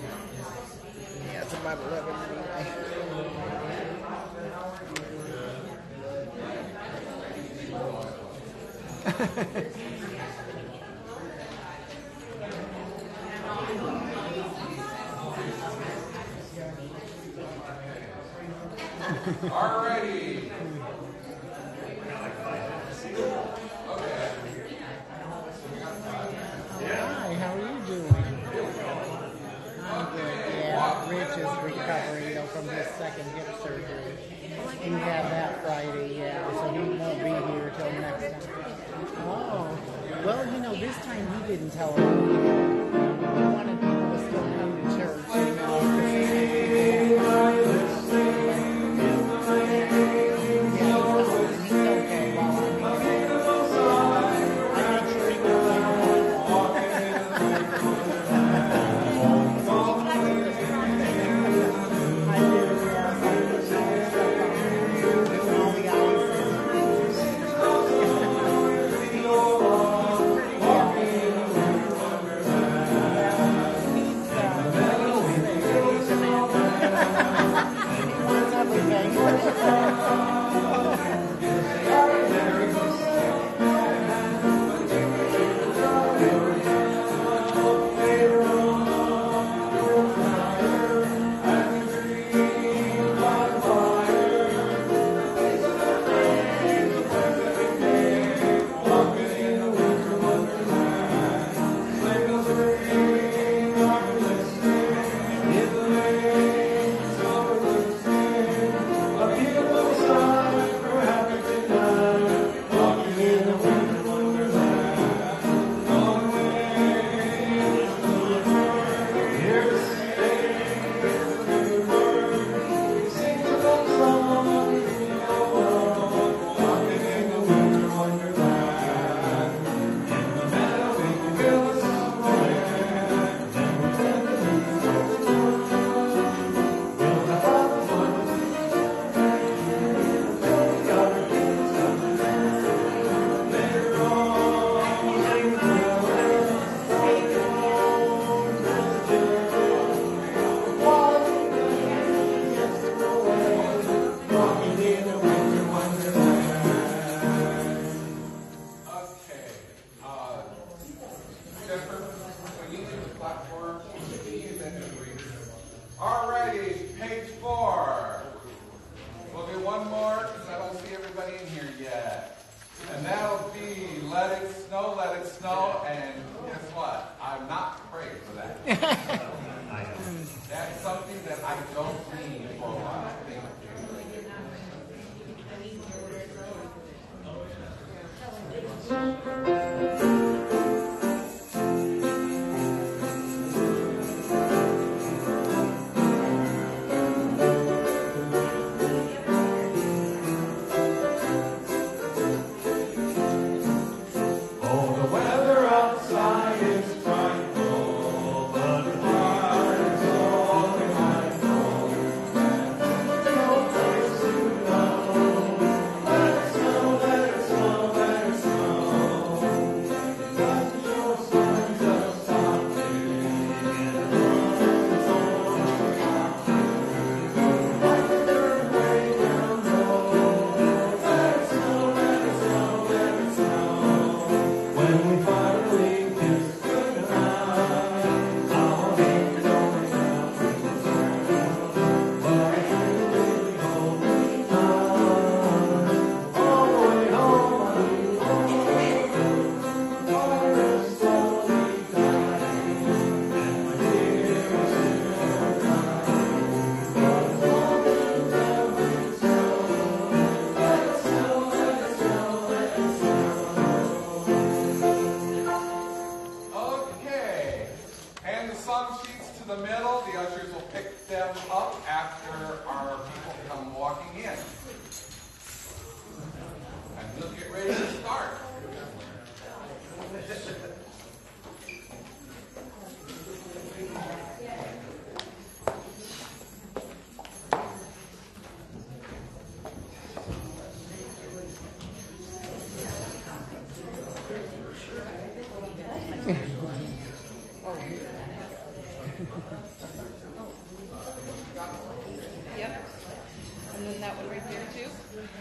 Yeah, it's about 11 anyway. Alrighty. Hi, how are you doing? I'm good, yeah. Rich is recovering, from his second hip surgery. He had that Friday, yeah, so he won't be here till next time. Oh, well, this time he didn't tell us. He wanted people to still come to church, he's okay while I'm here. I make sure he goes Alrighty, page 4. We'll do one more because I don't see everybody in here yet. And that'll be Let It Snow, and guess what? I'm not afraid for that. That's something that I don't need for a while.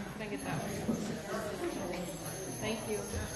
Can I get that one? Thank you.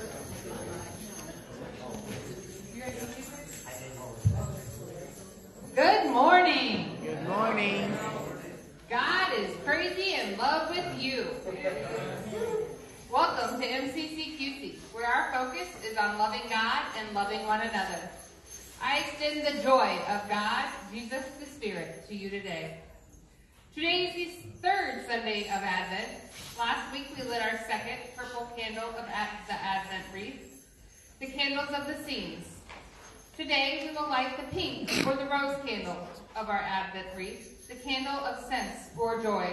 Good morning. Good morning. God is crazy in love with you. Welcome to MCCQC, where our focus is on loving God and loving one another. I extend the joy of God, Jesus the Spirit, to you today. Today is the third Sunday of Advent. Last week we lit our second purple candle of the Advent wreath, the candles of the scenes. Today we will light the pink or the rose candle of our Advent wreath, the candle of sense or joy.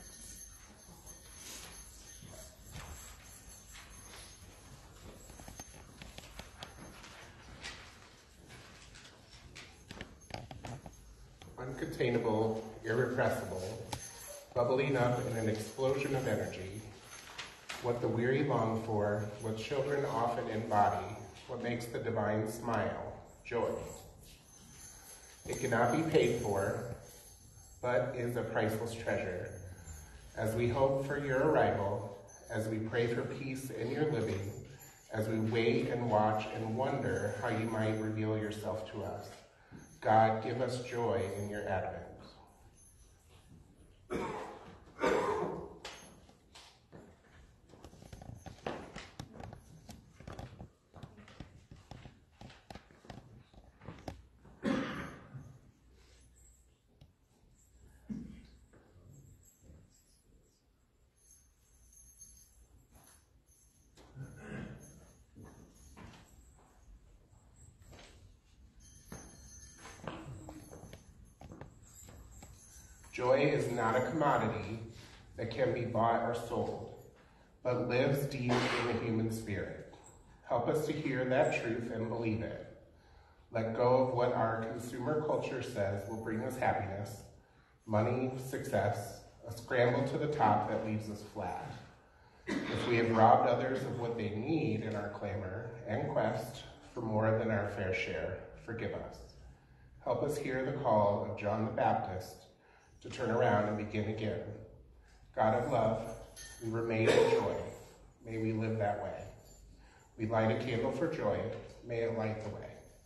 Uncontainable, irrepressible, bubbling up in an explosion of energy, what the weary long for, what children often embody, what makes the divine smile, joy. It cannot be paid for, but is a priceless treasure. As we hope for your arrival, as we pray for peace in your living, as we wait and watch and wonder how you might reveal yourself to us, God, give us joy in your Advent. Joy is not a commodity that can be bought or sold, but lives deep in the human spirit. Help us to hear that truth and believe it. Let go of what our consumer culture says will bring us happiness, money, success, a scramble to the top that leaves us flat. If we have robbed others of what they need in our clamor and quest for more than our fair share, forgive us. Help us hear the call of John the Baptist to turn around and begin again. God of love, we remain in joy. May we live that way. We light a candle for joy. May it light the way.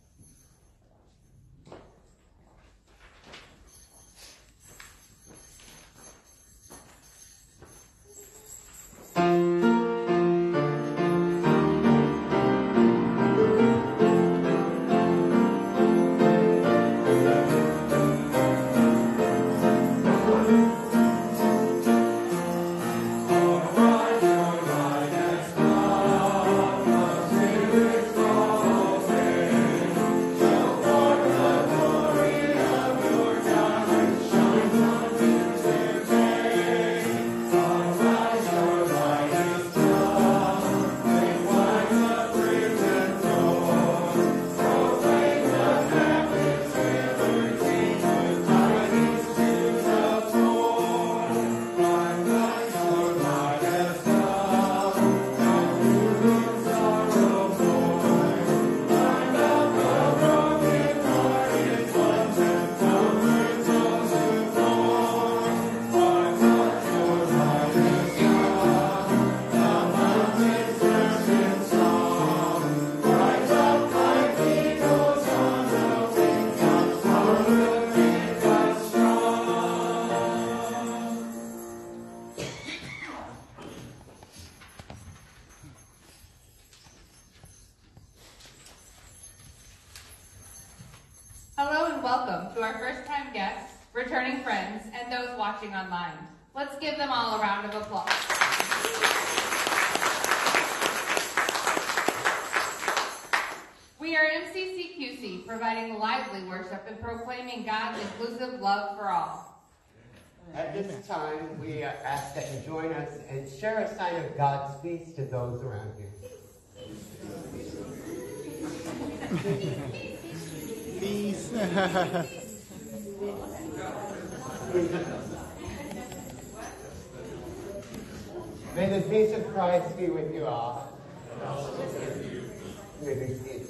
Hello and welcome to our first-time guests, returning friends, and those watching online. Let's give them all a round of applause. We are MCCQC, providing lively worship and proclaiming God's inclusive love for all. At this time, we ask that you join us and share a sign of God's peace to those around you. Peace. May the peace of Christ be with you all. May be seated.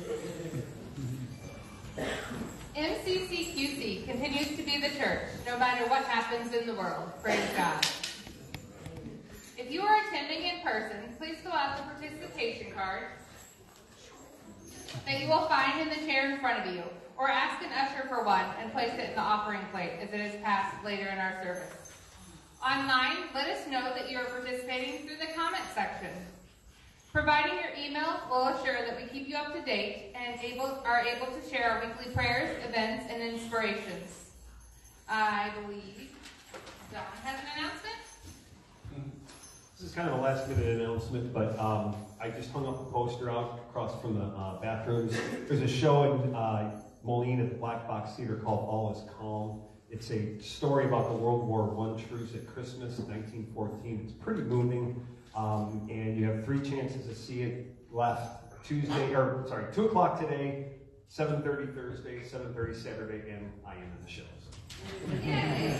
MCCQC continues to be the church, no matter what happens in the world. Praise God. you are attending in person, please fill out the participation card that you will find in the chair in front of you, or ask an usher for one and place it in the offering plate as it is passed later in our service. Online, let us know that you are participating through the comment section. Providing your email will assure that we keep you up to date and are able to share our weekly prayers, events, and inspirations. I believe Don has an announcement. This is kind of a last-minute announcement, but I just hung up a poster out across from the bathrooms. There's a show in Moline at the Black Box Theater called All Is Calm. It's a story about the World War I truce at Christmas, 1914. It's pretty moving, and you have 3 chances to see it. Left 2 o'clock today, 7:30 Thursday, 7:30 Saturday, and I am in the shows. Yay.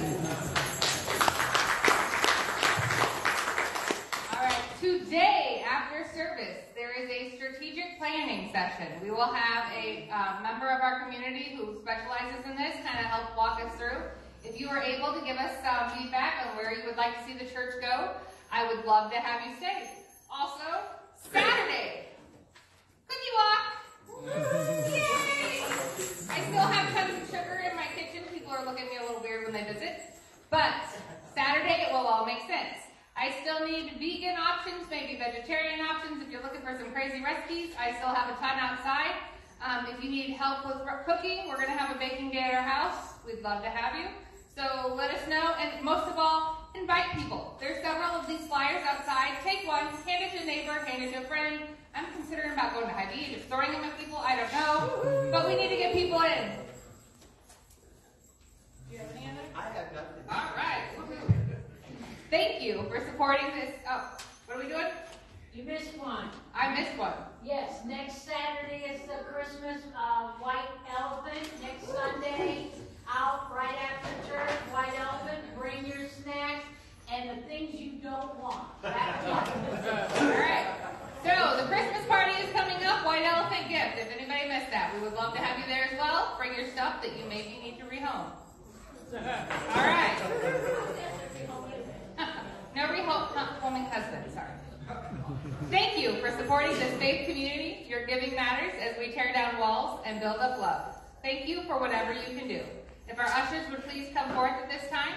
All right, today after service, there is a strategic planning session. We will have a member of our community who specializes in this kind of help walk us through. If you are able to give us some feedback on where you would like to see the church go, I would love to have you stay. Also, Saturday, cookie walk. Yay! I still have tons of sugar in my kitchen. People are looking at me a little weird when they visit. But Saturday, it will all make sense. I still need vegan options, maybe vegetarian options. If you're looking for some crazy recipes, I still have a ton outside. If you need help with cooking, we're going to have a baking day at our house. We'd love to have you. So let us know, and most of all, invite people. There's several of these flyers outside. Take one, hand it to a neighbor, hand it to a friend. I'm considering about going to Hy-Vee and just throwing them at people. I don't know. But we need to get people in. Do you have any other? I have nothing. All right. Thank you for supporting this. Oh, what are we doing? You missed one. I missed one. Yes, next Saturday is the Christmas White Elephant. Next Sunday, out right after church, White Elephant. Bring your snacks and the things you don't want. That's All right. So the Christmas party is coming up. White Elephant gift. If anybody missed that, we would love to have you there as well. Bring your stuff that you maybe need to rehome. All right. No rehoming husband, sorry. Thank you for supporting this faith community. Your giving matters as we tear down walls and build up love. Thank you for whatever you can do. If our ushers would please come forth at this time.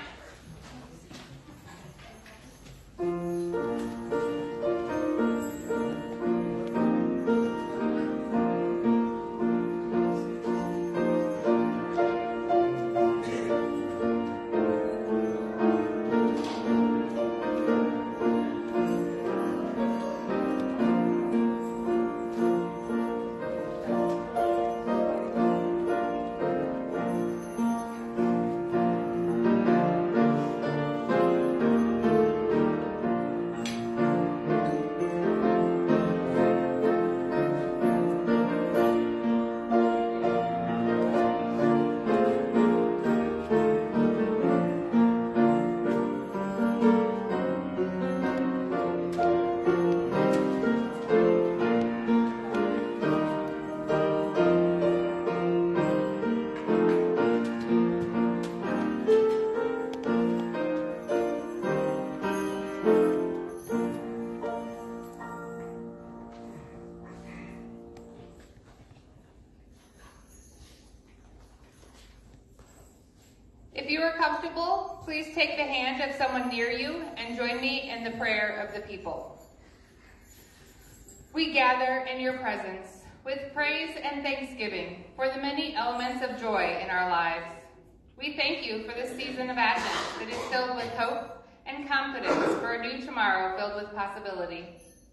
If you are comfortable, please take the hand of someone near you and join me in the prayer of the people. We gather in your presence with praise and thanksgiving for the many elements of joy in our lives. We thank you for this season of Advent that is filled with hope and confidence for a new tomorrow filled with possibility.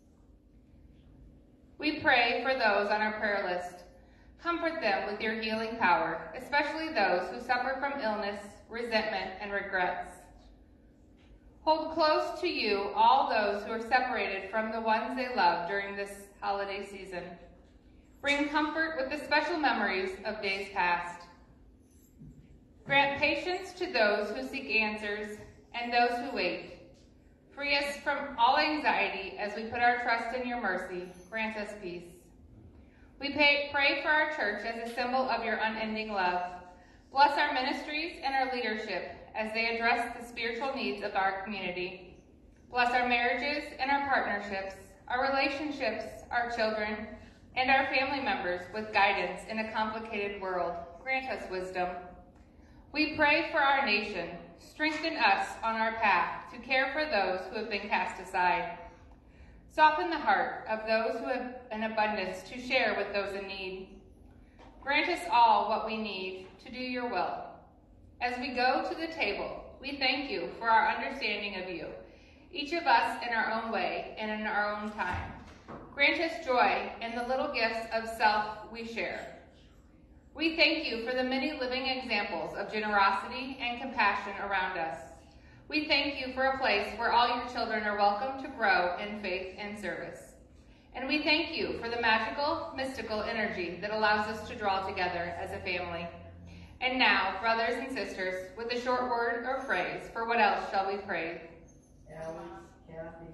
We pray for those on our prayer list. Comfort them with your healing power, especially those who suffer from illness, resentment, and regrets. Hold close to you all those who are separated from the ones they love during this holiday season. Bring comfort with the special memories of days past. Grant patience to those who seek answers and those who wait. Free us from all anxiety as we put our trust in your mercy. Grant us peace. We pray for our church as a symbol of your unending love. Bless our ministries and our leadership as they address the spiritual needs of our community. Bless our marriages and our partnerships, our relationships, our children, and our family members with guidance in a complicated world. Grant us wisdom. We pray for our nation. Strengthen us on our path to care for those who have been cast aside. Soften the heart of those who have an abundance to share with those in need. Grant us all what we need to do your will. As we go to the table, we thank you for our understanding of you, each of us in our own way and in our own time. Grant us joy in the little gifts of self we share. We thank you for the many living examples of generosity and compassion around us. We thank you for a place where all your children are welcome to grow in faith and service. And we thank you for the magical, mystical energy that allows us to draw together as a family. And now, brothers and sisters, with a short word or phrase, for what else shall we pray? Alex, Kathy,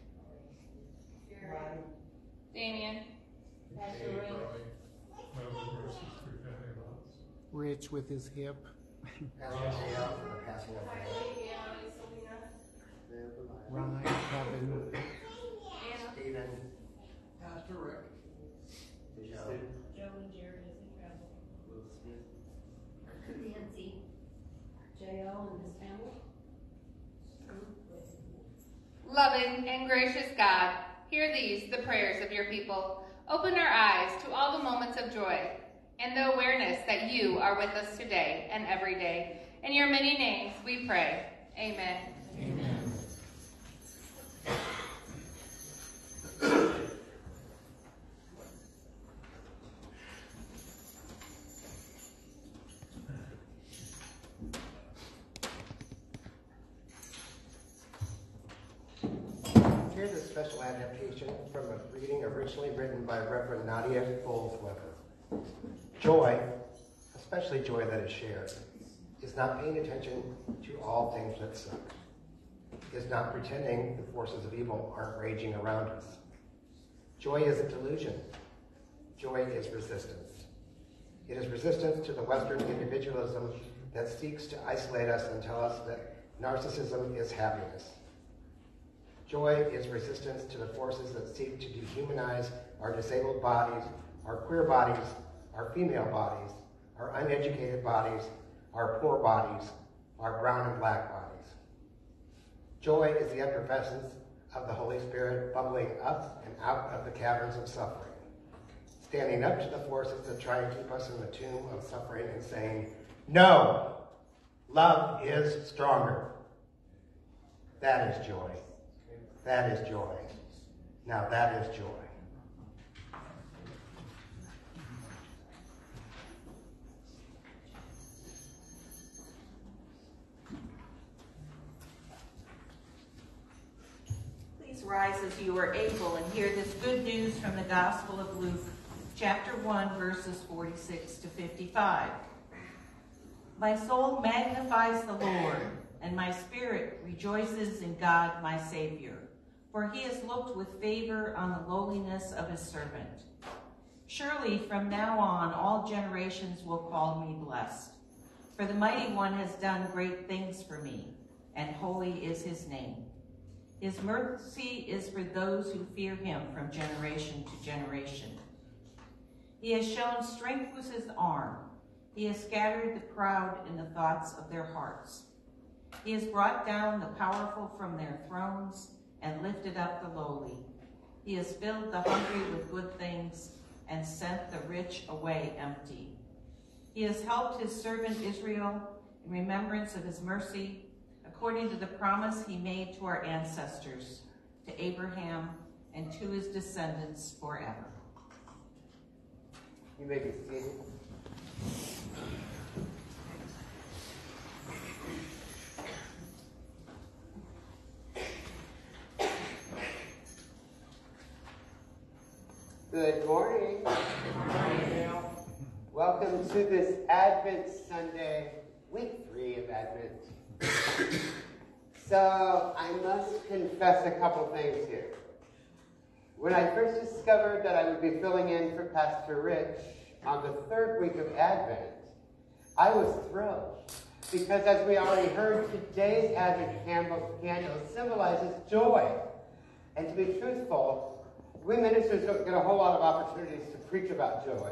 Ryan, Damien, Pastor Ray. Rich with his hip. Ryan, Kevin, Stephen, Pastor Rick. Joe, and Jared is in travel. Will Smith, Nancy. J.O. and his family. loving and gracious God, hear these, the prayers of your people. Open our eyes to all the moments of joy and the awareness that you are with us today and every day. In your many names we pray. Amen. Amen. Here's a special adaptation from a reading originally written by Reverend Nadia Bolz-Weber. Joy, especially joy that is shared, is not paying attention to all things that suck. Is not pretending the forces of evil aren't raging around us. Joy isn't delusion. Joy is resistance. It is resistance to the Western individualism that seeks to isolate us and tell us that narcissism is happiness. Joy is resistance to the forces that seek to dehumanize our disabled bodies, our queer bodies, our female bodies, our uneducated bodies, our poor bodies, our brown and black bodies. Joy is the effervescence of the Holy Spirit bubbling up and out of the caverns of suffering, standing up to the forces that try and keep us in the tomb of suffering and saying, no, love is stronger. That is joy. That is joy. Now that is joy. Please rise as you are able and hear this good news from the Gospel of Luke, chapter 1, verses 46 to 55. My soul magnifies the Lord, and my spirit rejoices in God my Savior, for he has looked with favor on the lowliness of his servant. Surely from now on all generations will call me blessed, for the Mighty One has done great things for me, and holy is his name. His mercy is for those who fear him from generation to generation. He has shown strength with his arm. He has scattered the proud in the thoughts of their hearts. He has brought down the powerful from their thrones and lifted up the lowly. He has filled the hungry with good things and sent the rich away empty. He has helped his servant Israel in remembrance of his mercy, according to the promise he made to our ancestors, to Abraham and to his descendants forever. You may be seated. Good morning. Welcome to this Advent Sunday, week 3 of Advent. So I must confess a couple things here. When I first discovered that I would be filling in for Pastor Rich on the 3rd week of Advent, I was thrilled. because as we already heard, today's Advent candle symbolizes joy. And to be truthful, we ministers don't get a whole lot of opportunities to preach about joy.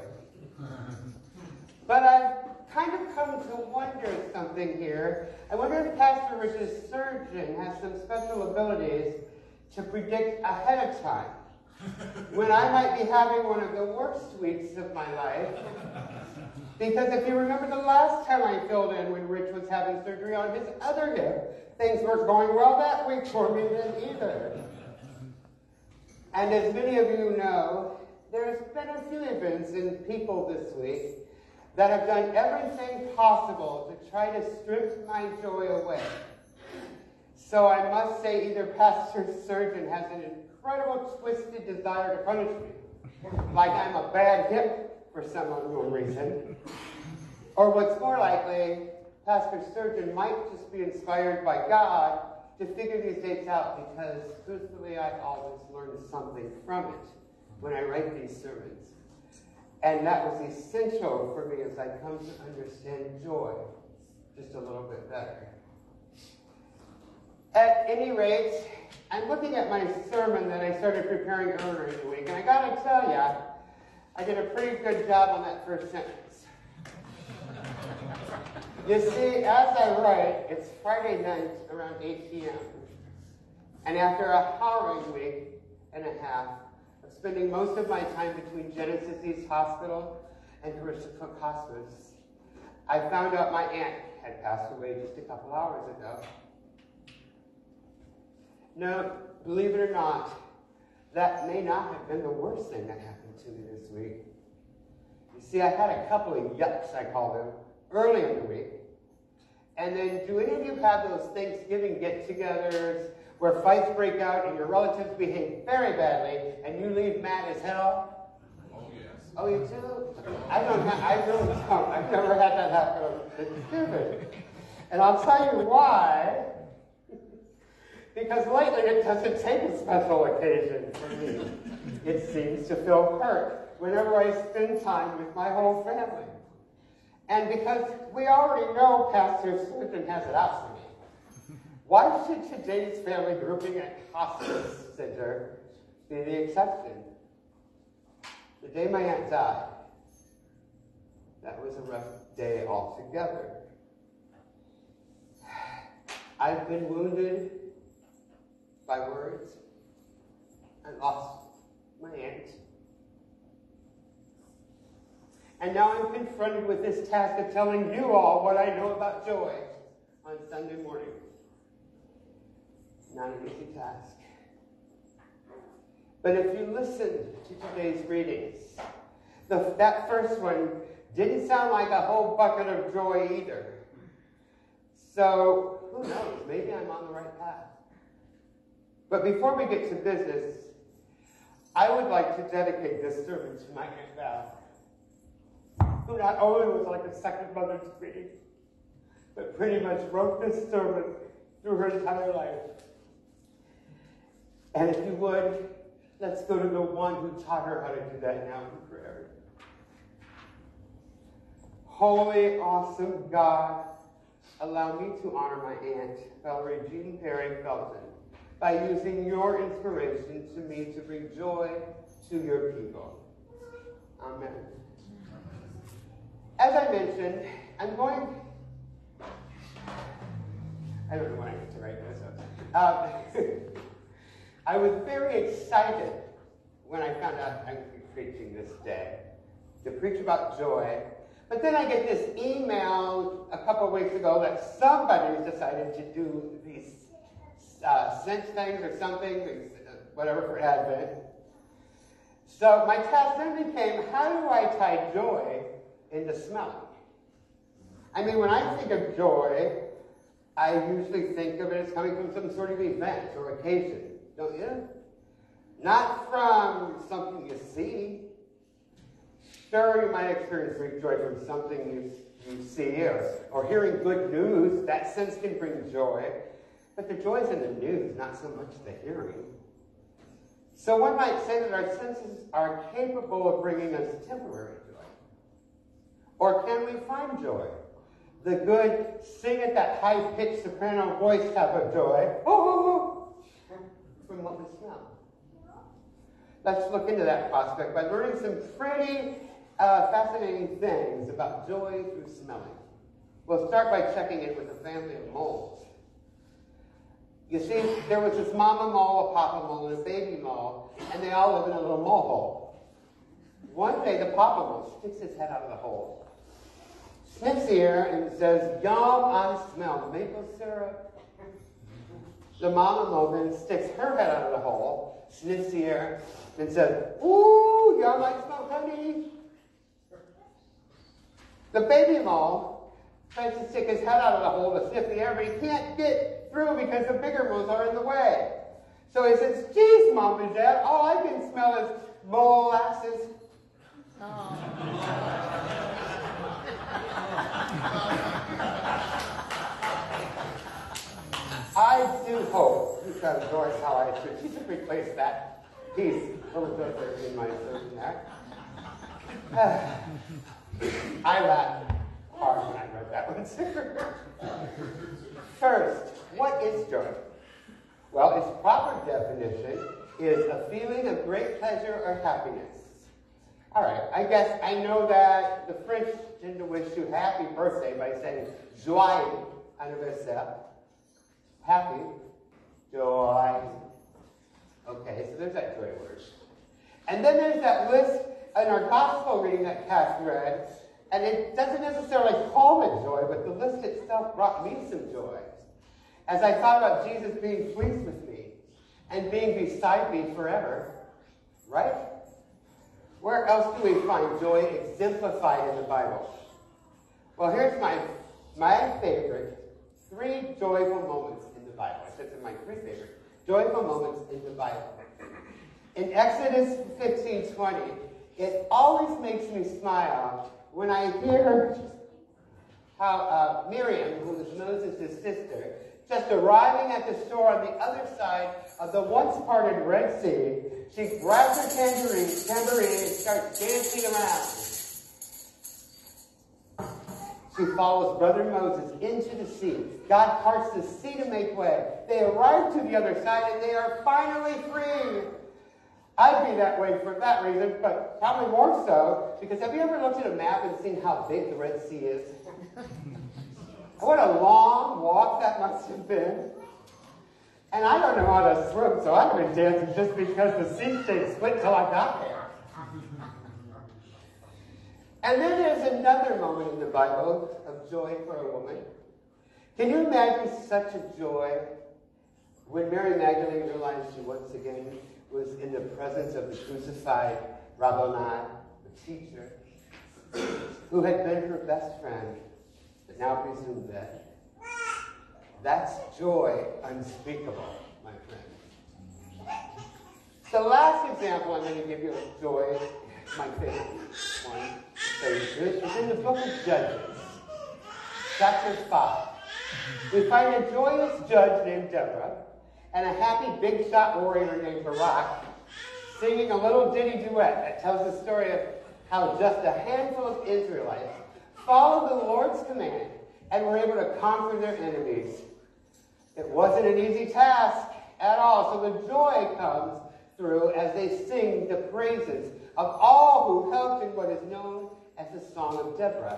But I've kind of come to wonder something here. I wonder if Pastor Rich's surgeon has some special abilities to predict ahead of time when I might be having one of the worst weeks of my life. Because if you remember the last time I filled in when Rich was having surgery on his other hip, things weren't going well that week for me then either. And as many of you know, there's been a few events and people this week that have done everything possible to try to strip my joy away. So I must say either Pastor Surgeon has an incredible twisted desire to punish me, like I'm a bad hip for some unknown reason, or what's more likely, Pastor Surgeon might just be inspired by God to figure these dates out, because truthfully I always learn something from it when I write these sermons. And that was essential for me as I come to understand joy just a little bit better. At any rate, I'm looking at my sermon that I started preparing earlier in the week, and I gotta tell ya, I did a pretty good job on that first sentence. You see, as I write, it's Friday night around 8 p.m. And after a harrowing week and a half of spending most of my time between Genesis East Hospital and Carissa Cook Hospice, I found out my aunt had passed away just a couple hours ago. No, believe it or not, that may not have been the worst thing that happened to me this week. You see, I had a couple of yucks, I call them, early in the week. And then, do any of you have those Thanksgiving get-togethers where fights break out and your relatives behave very badly and you leave mad as hell? Oh, yes. Oh, you too? I really don't. I've never had that happen on Thanksgiving. And I'll tell you why. Because lately it doesn't take a special occasion for me. It seems to feel hurt whenever I spend time with my whole family. And because we already know Pastor Simpson has it out for me, why should today's family grouping at Hospice Center be the exception? The day my aunt died, that was a rough day altogether. I've been wounded by words. I lost my aunt. And now I'm confronted with this task of telling you all what I know about joy on Sunday morning. Not an easy task. But if you listen to today's readings, that first one didn't sound like a whole bucket of joy either. So, who knows? Maybe I'm on the right path. But before we get to business, I would like to dedicate this sermon to my Aunt Val, who not only was like a second mother to me, but pretty much wrote this sermon through her entire life. And if you would, let's go to the one who taught her how to do that now in prayer. Holy, awesome God, allow me to honor my aunt, Valerie Jean Perry Felton, by using your inspiration to me to bring joy to your people. Amen. As I mentioned, I don't know when I get to write this up. I was very excited when I found out I would be preaching this day, to preach about joy. But then I get this email a couple of weeks ago that somebody's decided to do these scent things or something, whatever, for Advent. So my task then became, how do I tie joy into smelling? I mean, when I think of joy, I usually think of it as coming from some sort of event or occasion, don't you? Not from something you see. Sure, you might experience great joy from something you see or hearing good news. That sense can bring joy. But the joy's in the news, not so much the hearing. So one might say that our senses are capable of bringing us temporary joy. Or can we find joy the good sing at that high-pitched soprano voice type of joy, from what we smell. Let's look into that prospect by learning some pretty fascinating things about joy through smelling. We'll start by checking in with a family of moles. You see, there was this mama mole, a papa mole, and a baby mole, and they all live in a little mole hole. One day, the papa mole sticks his head out of the hole, sniffs the air, and says, "Yum, I smell maple syrup." The mama mole then sticks her head out of the hole, sniffs the air, and says, "Ooh, yum, I smell honey." The baby mole tries to stick his head out of the hole to sniff the air, but he can't get through because the bigger moles are in the way. So he says, "Geez, Mom and Dad, all I can smell is molasses." I do hope you can enjoy how I strategically placed that piece over in my sermon there. I laughed hard when I read that one. First, what is joy? Well, its proper definition is a feeling of great pleasure or happiness. All right, I guess I know that the French tend to wish you happy birthday by saying joyeux anniversaire. Happy, joy. Okay, so there's that joy word. And then there's that list in our gospel reading that Cass read, and it doesn't necessarily call it joy, but the list itself brought me some joy. As I thought about Jesus being pleased with me and being beside me forever, right? Where else do we find joy exemplified in the Bible? Well, here's my favorite 3 joyful moments in the Bible. I said they're my 3 favorite joyful moments in the Bible. In Exodus 15:20, it always makes me smile when I hear how Miriam, who was Moses' sister, just arriving at the store on the other side of the once-parted Red Sea, she grabs her tambourine and starts dancing around. She follows Brother Moses into the sea. God parts the sea to make way. They arrive to the other side, and they are finally free. I'd be that way for that reason, but probably more so, because have you ever looked at a map and seen how big the Red Sea is? What a long walk that must have been. And I don't know how to swim, so I've been dancing just because the sea stayed split till I got there. And then there's another moment in the Bible of joy for a woman. Can you imagine such a joy when Mary Magdalene realized she once again was in the presence of the crucified Rabboni, the teacher, who had been her best friend, but now presumed dead? That's joy unspeakable, my friend. The last example I'm going to give you of joy, my favorite one, is in the book of Judges, chapter 5. We find a joyous judge named Deborah and a happy big shot warrior named Barak singing a little ditty duet that tells the story of how just a handful of Israelites followed the Lord's command and were able to conquer their enemies. It wasn't an easy task at all, so the joy comes through as they sing the praises of all who helped in what is known as the Song of Deborah.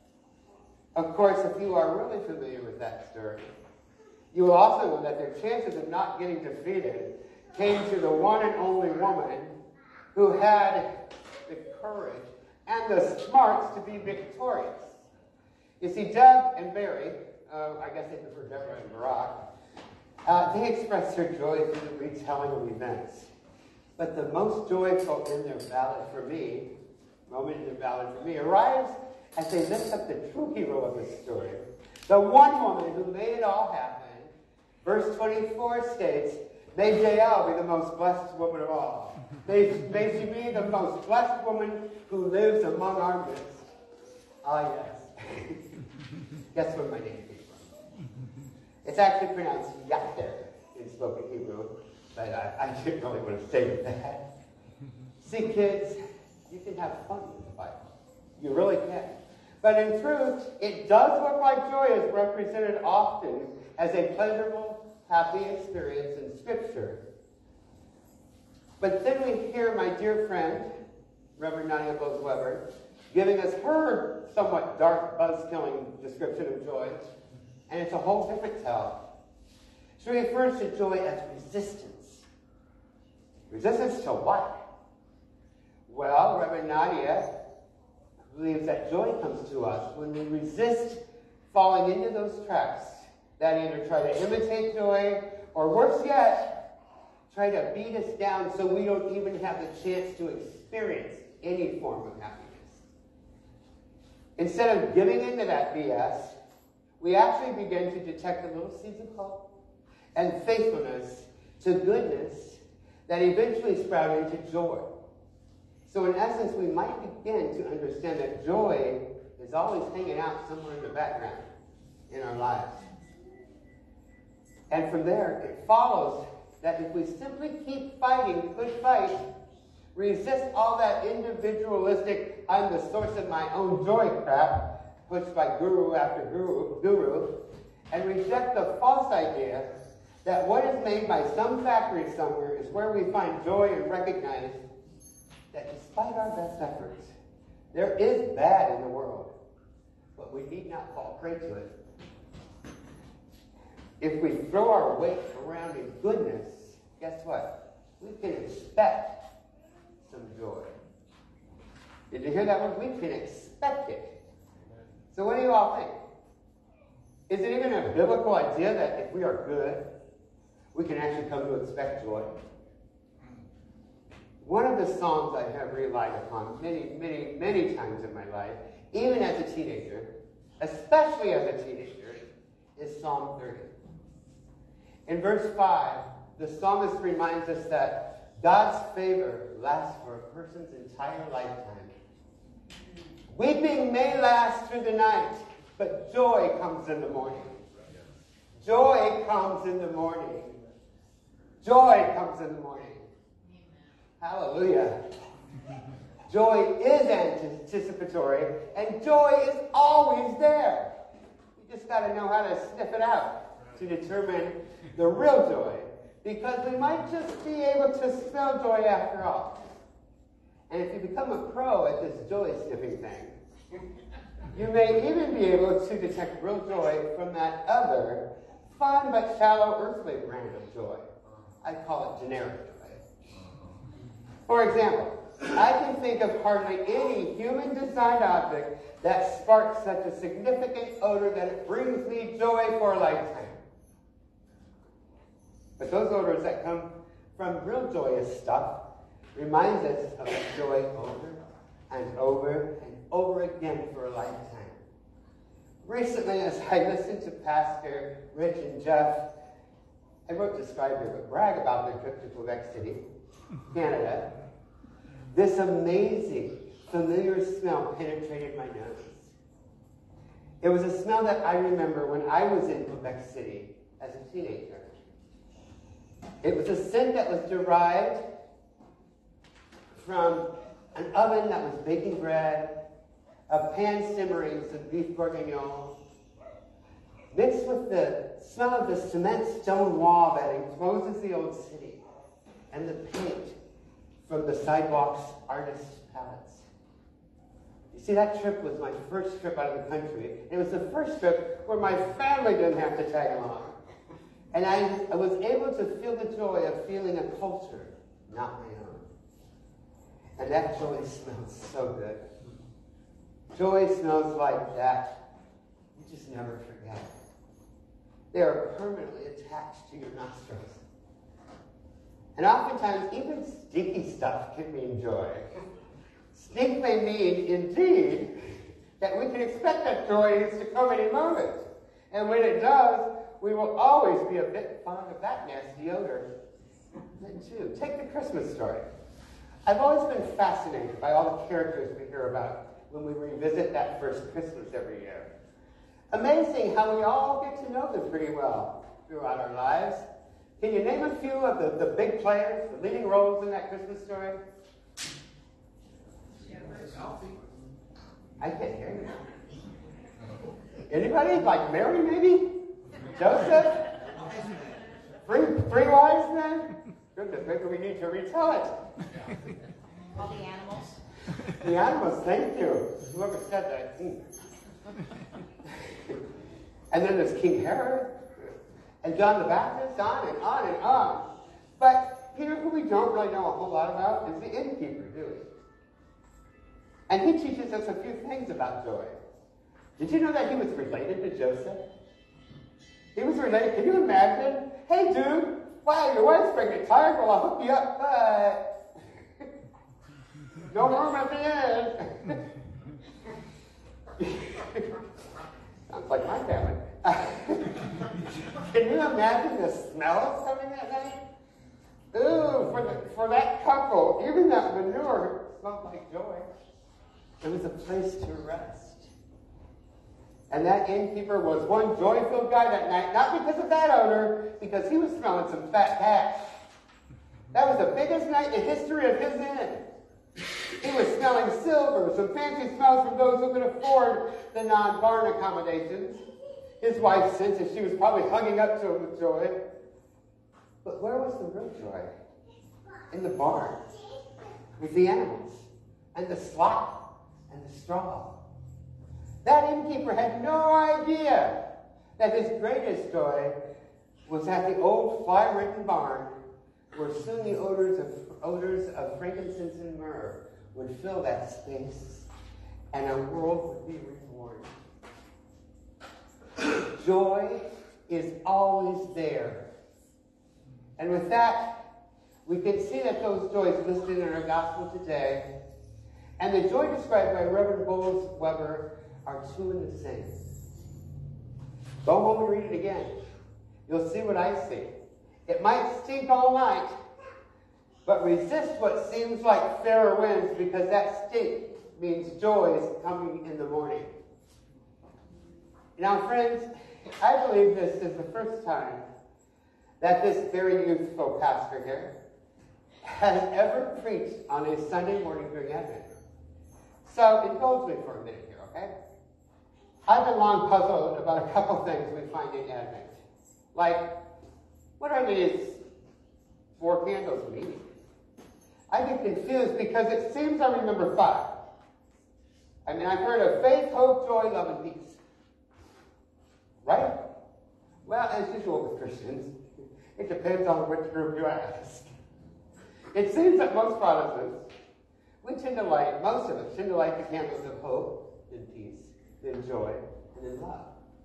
Of course, if you are really familiar with that story, you will also know that their chances of not getting defeated came to the one and only woman who had the courage and the smarts to be victorious. You see, Deb and Barry, I guess they prefer Deborah and Barak, they expressed their joy through the retelling of events. But the most joyful in their ballad for me, moment in their ballad for me, arrives as they lift up the true hero of the story, the one woman who made it all happen. Verse 24 states, "May Jael be the most blessed woman of all. May she be the most blessed woman who lives among our midst." Ah, yes. Guess where my name came from? It's actually pronounced Yater in spoken Hebrew, but I didn't really want to say that. See, kids, you can have fun with the Bible. You really can. But in truth, it does look like joy is represented often as a pleasurable, happy experience in Scripture. But then we hear my dear friend, Reverend Nadia Bose-Weber, giving us her somewhat dark, buzz-killing description of joy, and it's a whole different tale. She refers to joy as resistance. Resistance to what? Well, Reverend Nadia believes that joy comes to us when we resist falling into those traps that either try to imitate joy, or worse yet, try to beat us down so we don't even have the chance to experience any form of happiness. Instead of giving into that BS, we actually begin to detect the little seeds of hope and faithfulness to goodness that eventually sprout into joy. So in essence, we might begin to understand that joy is always hanging out somewhere in the background in our lives. And from there, it follows that if we simply keep fighting the good fight, resist all that individualistic, I'm the source of my own joy crap, pushed by guru after guru, and reject the false idea that what is made by some factory somewhere is where we find joy, and recognize that despite our best efforts, there is bad in the world, but we need not fall prey to it. If we throw our weight around in goodness, guess what? We can expect some joy. Did you hear that word? We can expect it. So what do you all think? Is it even a biblical idea that if we are good, we can actually come to expect joy? One of the songs I have relied upon many, many, many times in my life, even as a teenager, especially as a teenager, is Psalm 30. In verse 5, the psalmist reminds us that God's favor lasts for a person's entire lifetime. Weeping may last through the night, but joy comes in the morning. Joy comes in the morning. Joy comes in the morning. Hallelujah. Joy is anticipatory, and joy is always there. You just got to know how to sniff it out to determine the real joy, because we might just be able to smell joy after all. And if you become a pro at this joy sniffing thing, you may even be able to detect real joy from that other fun but shallow earthly brand of joy. I call it generic joy. For example, I can think of hardly any human-designed object that sparks such a significant odor that it brings me joy for a lifetime. But those odors that come from real joyous stuff reminds us of that joy over and over and over again for a lifetime. Recently, as I listened to Pastor Rich and Jeff, I wrote describe here, but brag about their trip to Quebec City, Canada, this amazing, familiar smell penetrated my nose. It was a smell that I remember when I was in Quebec City as a teenager. It was a scent that was derived from an oven that was baking bread, a pan simmering some beef bourguignon, mixed with the smell of the cement stone wall that encloses the old city, and the paint from the sidewalk's artist's palettes. You see, that trip was my first trip out of the country. It was the first trip where my family didn't have to tag along. And I was able to feel the joy of feeling a culture, not my own. And that joy smells so good. Joy smells like that. You just never forget. They are permanently attached to your nostrils. And oftentimes, even stinky stuff can mean joy. Stink may mean, indeed, that we can expect that joy is to come any moment. And when it does, we will always be a bit fond of that nasty odor. Then too, take the Christmas story. I've always been fascinated by all the characters we hear about when we revisit that first Christmas every year. Amazing how we all get to know them pretty well throughout our lives. Can you name a few of the big players, the leading roles in that Christmas story? I can't hear you. Anybody? Like Mary, maybe? Joseph? Three wise men? Goodness, maybe we need to retell it. All the animals. The animals, thank you. Whoever said that. And then there's King Herod and John the Baptist, on and on and on. But Peter, who we don't really know a whole lot about, is the innkeeper, do we? And he teaches us a few things about joy. Did you know that he was related to Joseph? He was related. Can you imagine? Hey, dude, wow, your wife's pregnant. Tired? Well, I'll hook you up, but no room at the end. Sounds like my family. Can you imagine the smells coming that night? Ooh, for that couple, even that manure smelled like joy. It was a place to rest. And that innkeeper was one joy-filled guy that night, not because of that owner, because he was smelling some fat cash. That was the biggest night in history of his inn. He was smelling silver, some fancy smells from those who could afford the non-barn accommodations. His wife sensed that she was probably hugging up to him with joy. But where was the real joy? In the barn, with the animals, and the slop, and the straw. That innkeeper had no idea that his greatest joy was at the old fly-ridden barn, where soon the odors of frankincense and myrrh would fill that space, and a world would be reborn. Joy is always there. And with that, we can see that those joys listed in our gospel today, and the joy described by Reverend Bowles Weber, are two and the same. Go home and read it again. You'll see what I see. It might stink all night, but resist what seems like fairer winds, because that stink means joy is coming in the morning. Now, friends, I believe this is the first time that this very youthful pastor here has ever preached on a Sunday morning during Advent. So indulge me for a minute here, okay? I've been long puzzled about a couple things we find in Advent. Like, what are these 4 candles meaning? I get confused because it seems I remember 5. I mean, I've heard of faith, hope, joy, love, and peace. Right? Well, as usual with Christians, it depends on which group you ask. It seems that most Protestants, most of us tend to light the candles of hope and peace, in joy, and in love.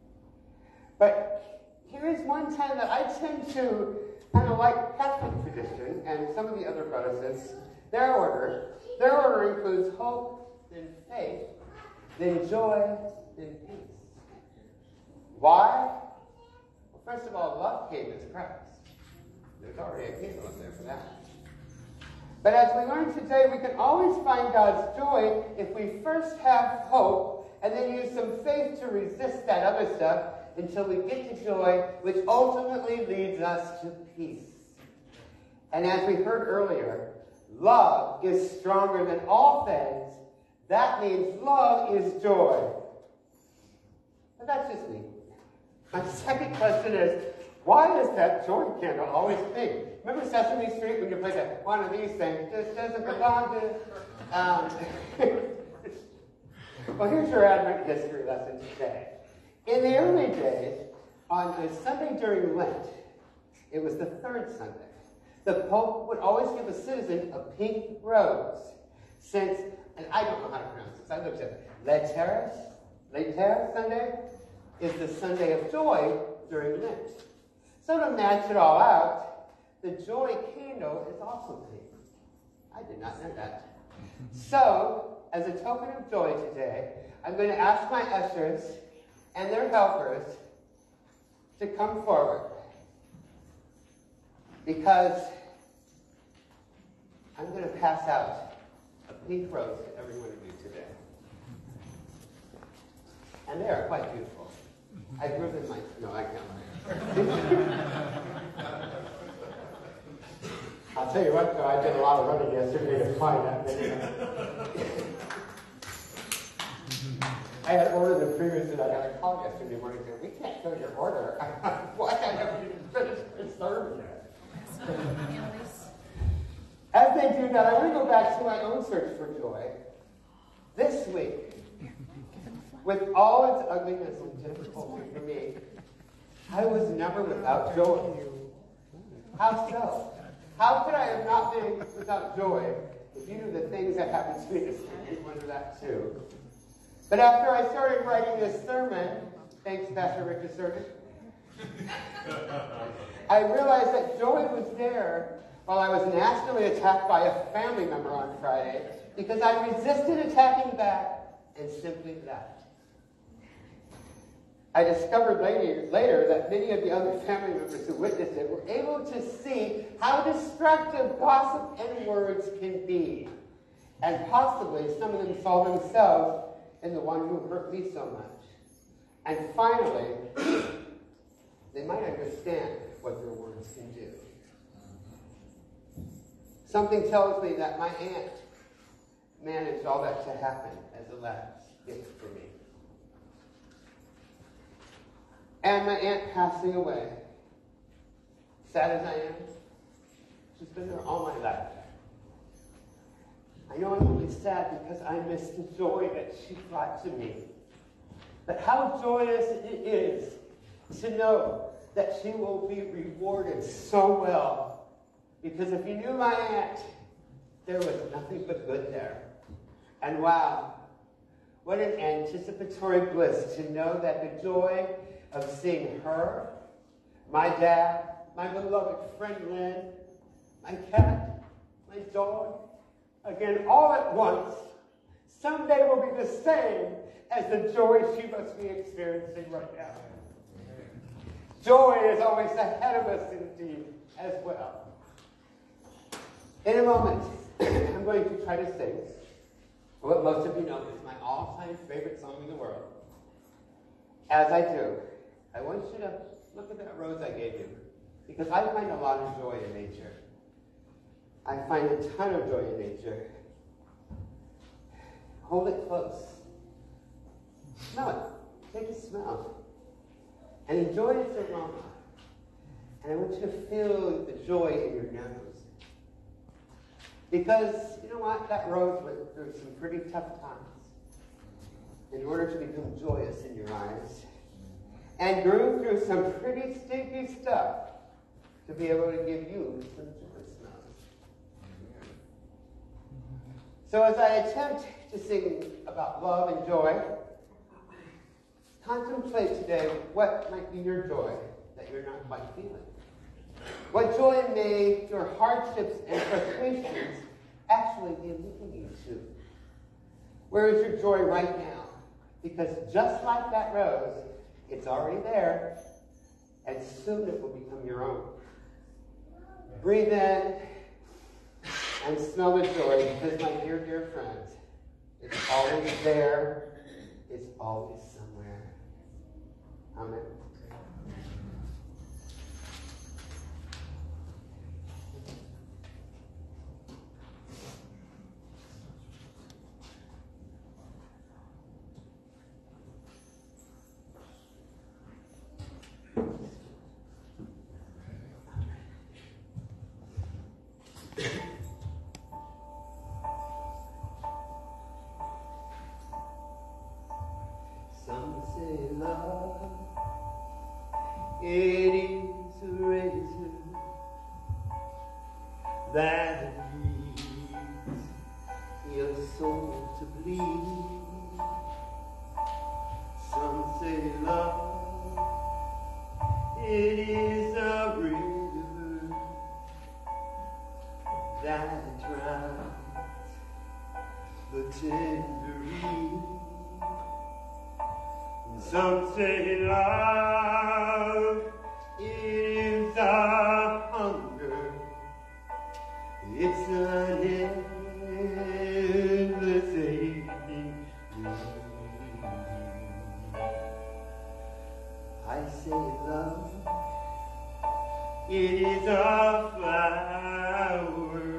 But here is one time that I tend to kind of like Catholic tradition and some of the other Protestants. Their order includes hope, then faith, then joy, then peace. Why? Well, first of all, love came as Christ. There's already a candle in there for that. But as we learn today, we can always find God's joy if we first have hope and then use some faith to resist that other stuff until we get to joy, which ultimately leads us to peace. And as we heard earlier, love is stronger than all things. That means love is joy. But that's just me. My second question is, why is that joy candle always pink? Remember Sesame Street when you played that one of these things? This doesn't belong to... Well, here's your Advent history lesson today. In the early days, on a Sunday during Lent, it was the 3rd Sunday, the Pope would always give a citizen a pink rose, since, and I don't know how to pronounce this, I looked at it, Later Sunday is the Sunday of joy during Lent. So to match it all out, the joy candle is also pink. I did not know that. So, as a token of joy today, I'm going to ask my ushers and their helpers to come forward, because I'm going to pass out a pink rose to every one of you today. And they are quite beautiful. I grew them no, I can't. I'll tell you what, though, I did a lot of running yesterday to find that video. I had ordered them previously, and I got a call yesterday morning saying, we can't fill your order. Why? I haven't even finished my sermon yet. As they do that, I want to go back to my own search for joy. This week, with all its ugliness and difficulty for me, I was never without joy. How so? How could I have not been without joy if you knew the things that happened to me this week? You wonder that too. But after I started writing this sermon, thanks Pastor Rich's sermon, I realized that joy was there while I was nationally attacked by a family member on Friday because I resisted attacking back and simply left. I discovered later that many of the other family members who witnessed it were able to see how destructive gossip and words can be. And possibly some of them saw themselves in the one who hurt me so much. And finally, they might understand what their words can do. Something tells me that my aunt managed all that to happen as a last gift for me. And my aunt passing away, sad as I am, she's been there all my life. I know I'm only sad because I miss the joy that she brought to me. But how joyous it is to know that she will be rewarded so well. Because if you knew my aunt, there was nothing but good there. And wow, what an anticipatory bliss to know that the joy of seeing her, my dad, my beloved friend Lynn, my cat, my dog, again all at once, someday will be the same as the joy she must be experiencing right now. Joy is always ahead of us indeed as well. In a moment, I'm going to try to sing what most of you know is my all-time favorite song in the world. As I do, I want you to look at that rose I gave you, because I find a lot of joy in nature. I find a ton of joy in nature. Hold it close. Smell it. Take a smell. And enjoy its aroma. And I want you to feel the joy in your nose. Because, you know what? That rose went through some pretty tough times in order to become joyous in your eyes. And grew through some pretty stinky stuff to be able to give you some joy smells. So as I attempt to sing about love and joy, contemplate today what might be your joy that you're not quite feeling. What joy may your hardships and frustrations actually be leading you to? Where is your joy right now? Because just like that rose, it's already there, and soon it will become your own. Breathe in and smell the joy, because my dear, dear friends, it's always there, it's always somewhere. Amen. Some say love, it is a razor that leads your soul to bleed. Some say love, it is a river that drowns the tender reed. Some say love is a hunger, it's an endless aching need. I say love, it is a flower,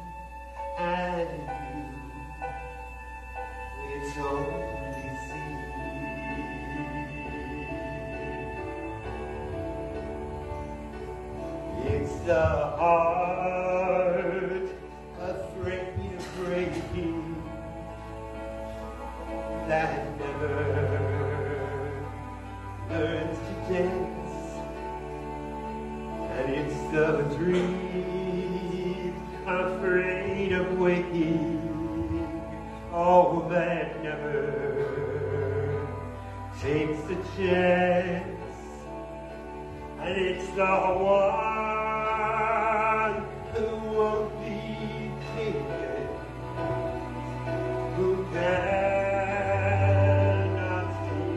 and you, it's only seed. the heart afraid of breaking that never learns to dance, and it's the dream afraid of waking, oh, that never takes a chance, and it's the one who won't be taken, who cannot see.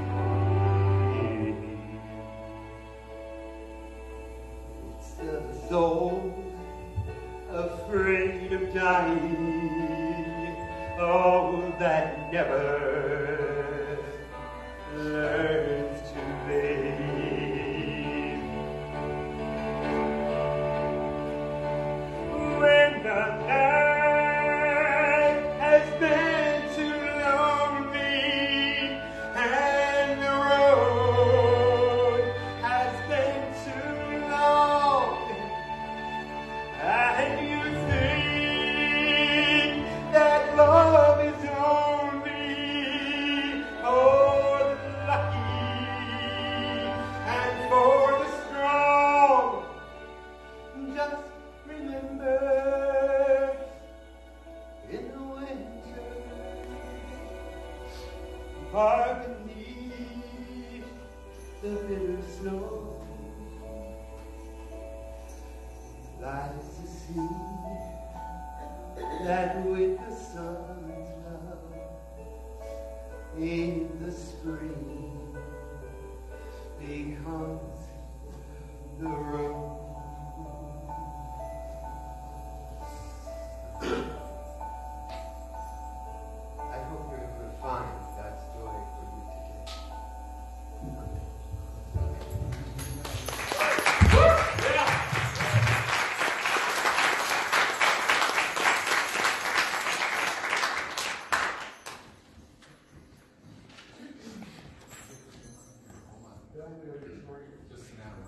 It's the soul afraid of dying, oh, that never learns to live. When the night has been too lonely and the road has been too long, and you think that love is only for the lucky and for the strong, just remember, in the winter, far beneath the bitter snow, lies the sea that with the sun's love in the spring becomes the rose. I hope you're going to find God's joy for you Just sit down and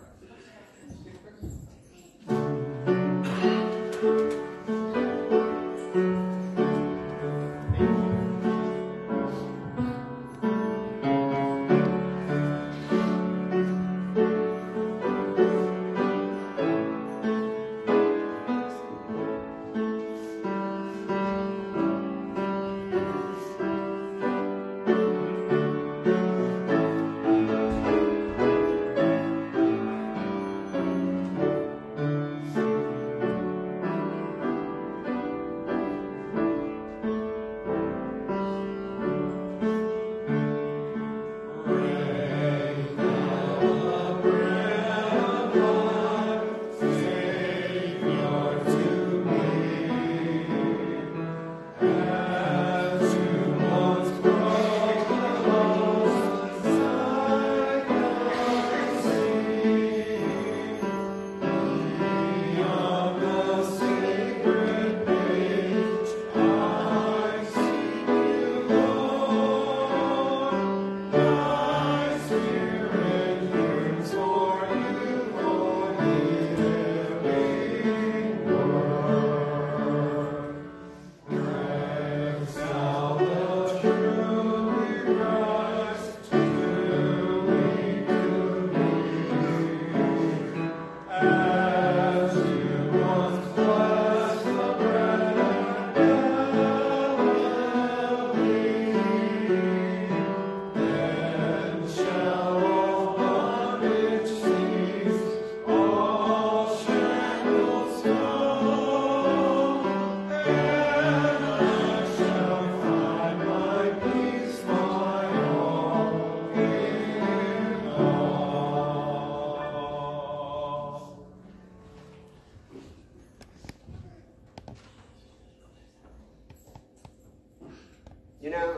You know,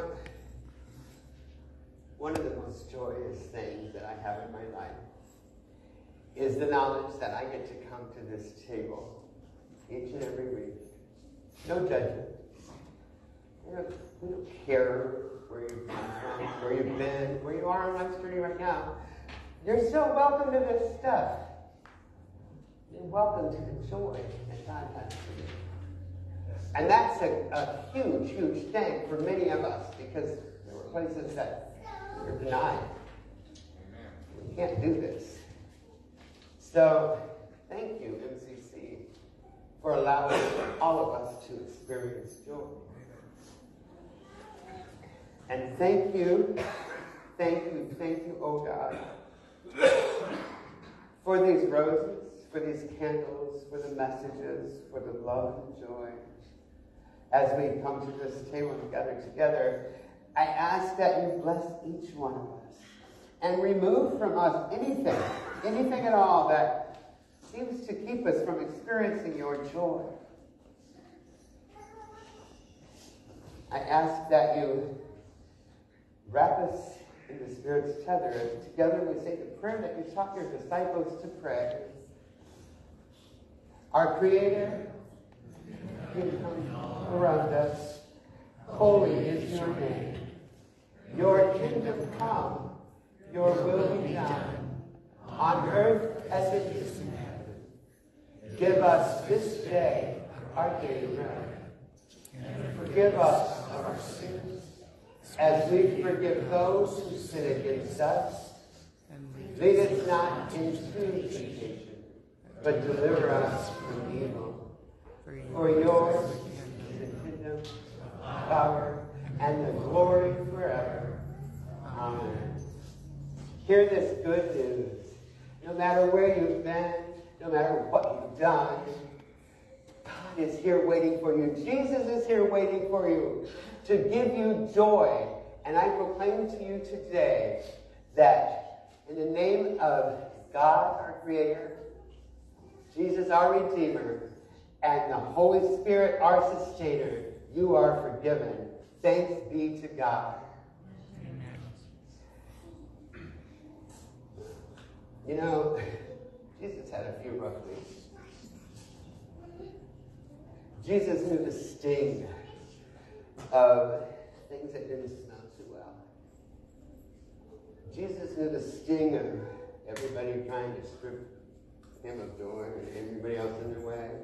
one of the most joyous things that I have in my life is the knowledge that I get to come to this table each and every week. No judgment. We don't care where you've come from, where you've been, where you are on life journey right now. You're so welcome to this stuff. You're welcome to the joy that God has for you. And that's a huge, huge thing for many of us, because there were places that were denied. We can't do this. So, thank you, MCC, for allowing all of us to experience joy. And thank you, oh God, for these roses, for these candles, for the messages, for the love and joy. As we come to this table together, I ask that you bless each one of us and remove from us anything at all that seems to keep us from experiencing your joy. I ask that you wrap us in the Spirit's tether as together we say the prayer that you taught your disciples to pray. Our Creator, you come around us. Holy is your name. Your kingdom come. Your will be done. On earth as it is in heaven. Give us this day our daily bread. Forgive us our sins, as we forgive those who sin against us. Lead us not into temptation, but deliver us from evil. For yours is the kingdom, power, and the glory forever. Amen. Hear this good news. No matter where you've been, no matter what you've done, God is here waiting for you. Jesus is here waiting for you to give you joy. And I proclaim to you today that in the name of God, our Creator, Jesus, our Redeemer, and the Holy Spirit, our Sustainer, you are forgiven. Thanks be to God. You know, Jesus had a few rough weeks. Jesus knew the sting of things that didn't smell too well. Jesus knew the sting of everybody trying to strip him of joy and everybody else in their way.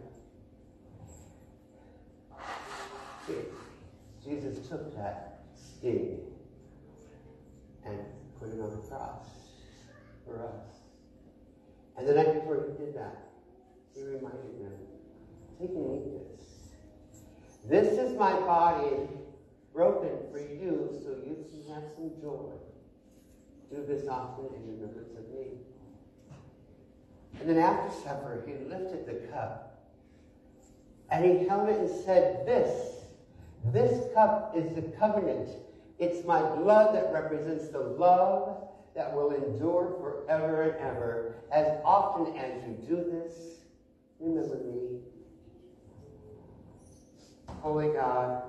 Jesus took that sting and put it on the cross for us. And the night before he did that, he reminded them, take and eat this. This is my body broken for you so you can have some joy. Do this often in remembrance of me. And then after supper, he lifted the cup and he held it and said, this cup is the covenant. It's my blood that represents the love that will endure forever and ever. As often as you do this, remember me. Holy God,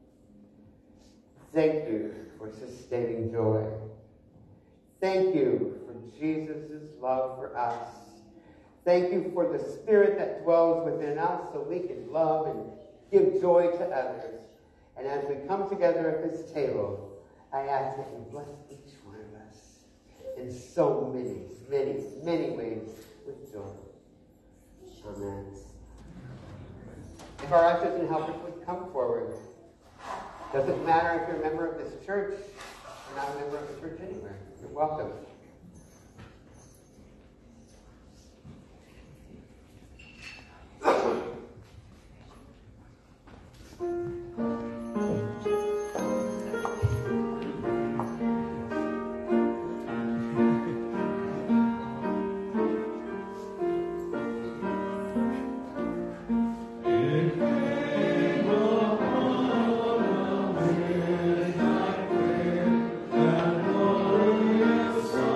thank you for sustaining joy. Thank you for Jesus' love for us. Thank you for the Spirit that dwells within us so we can love and give joy to others. And as we come together at this table, I ask that you bless each one of us in so many, many, many ways with joy. Amen. If our ushers and helpers would come forward. Doesn't matter if you're a member of this church or not a member of the church anywhere. You're welcome. Yes.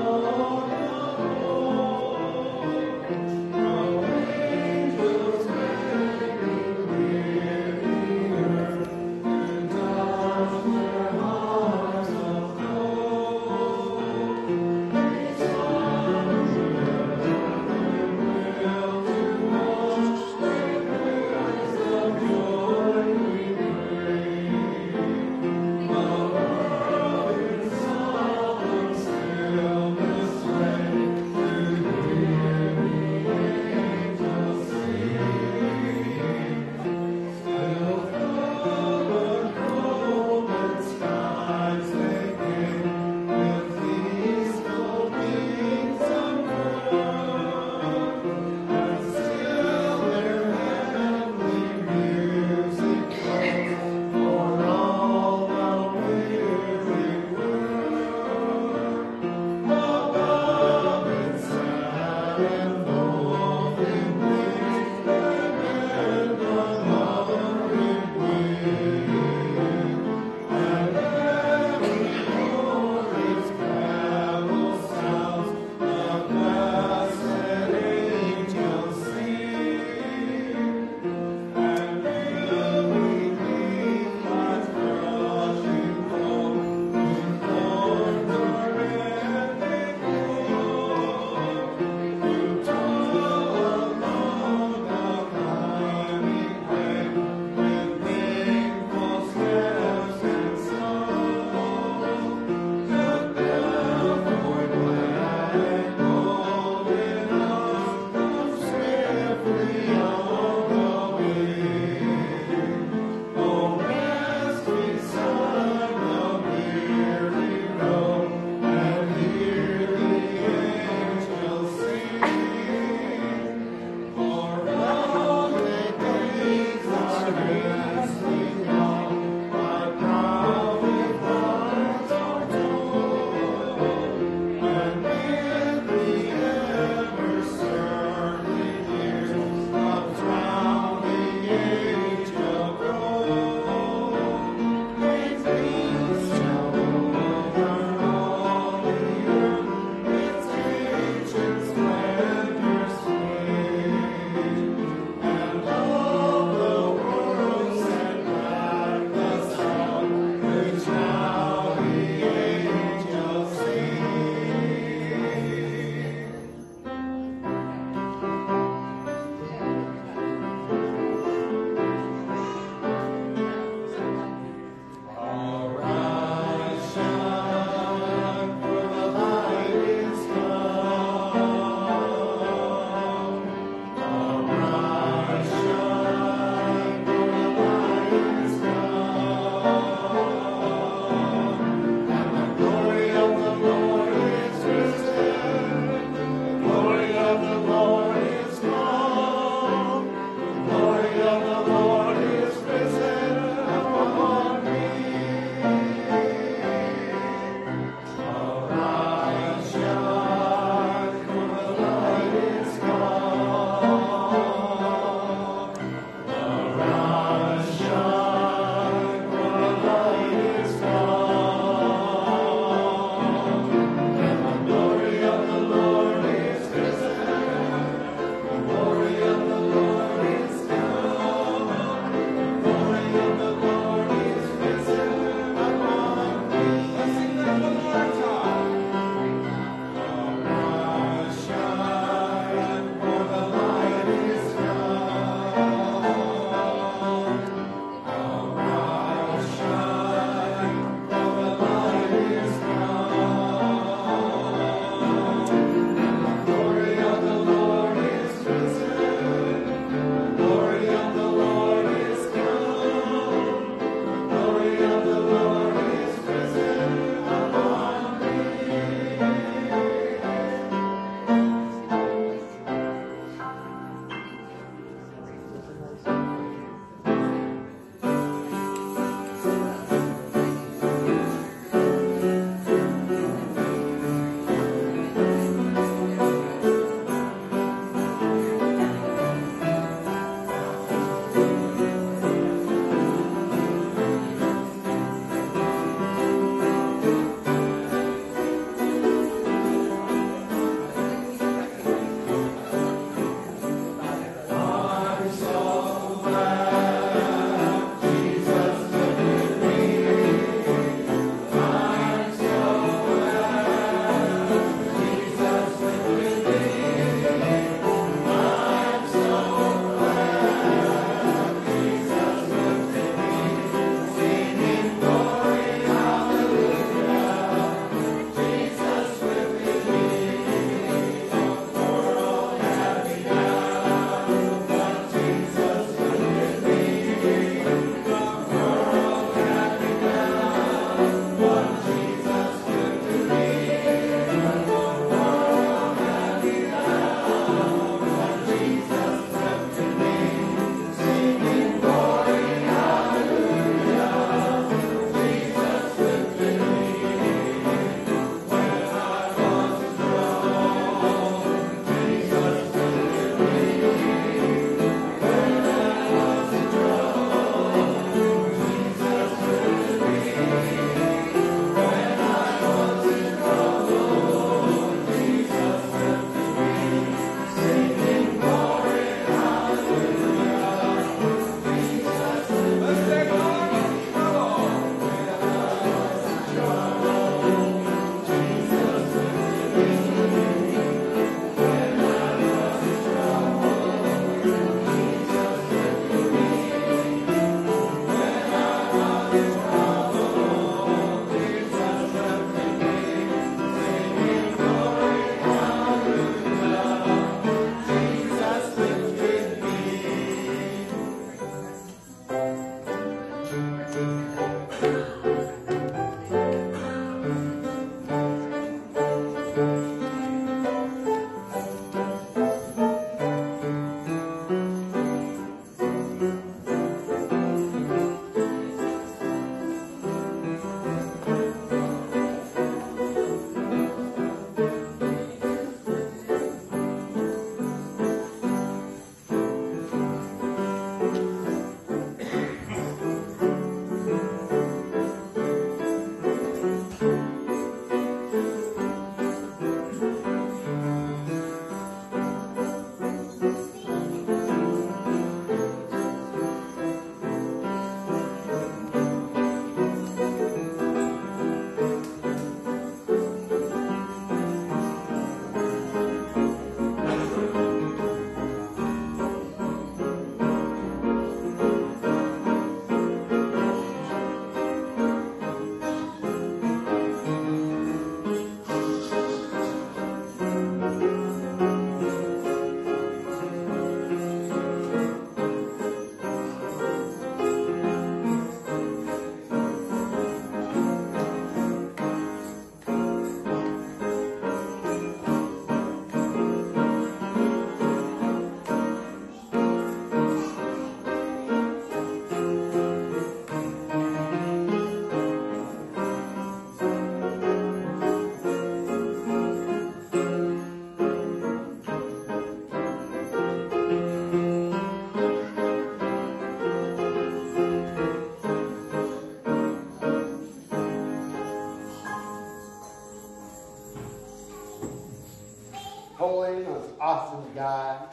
Holy, most awesome God,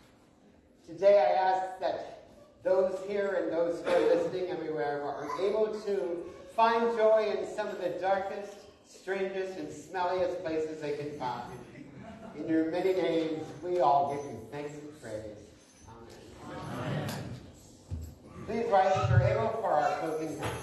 today I ask that those here and those who are listening everywhere are able to find joy in some of the darkest, strangest, and smelliest places they can find. In your many names, we all give you thanks and praise. Amen. Please rise if you're able for our closing hymn.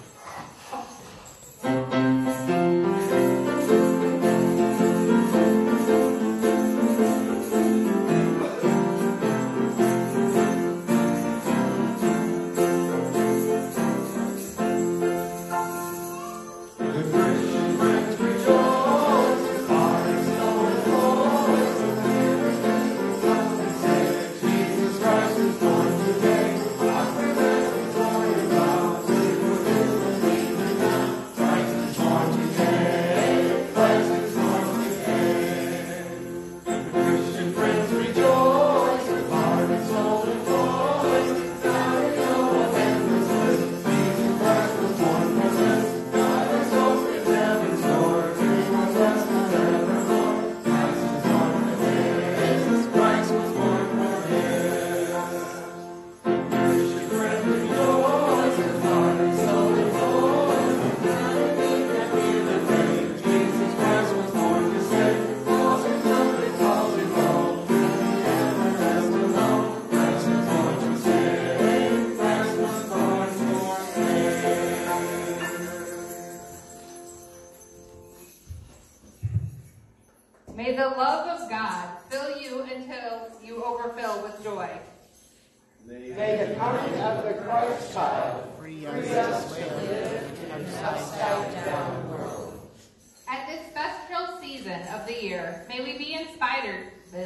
May the love of God fill you until you overfill with joy. May the coming of the Christ child Free us to live in an upside down world. At this special season of the year, may we be inspired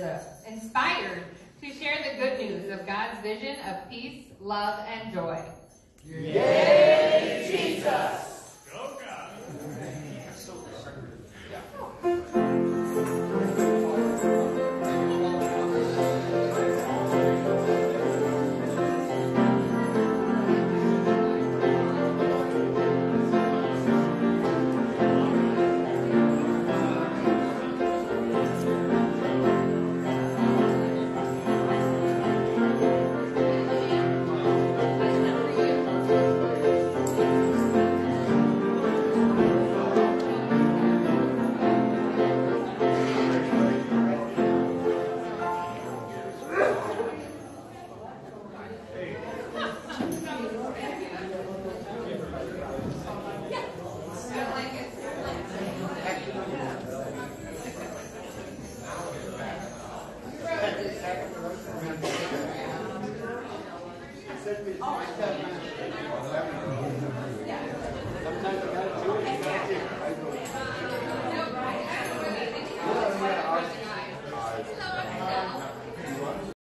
to share the good news of God's vision of peace, love, and joy. Yay, Jesus! Go, God! Oh,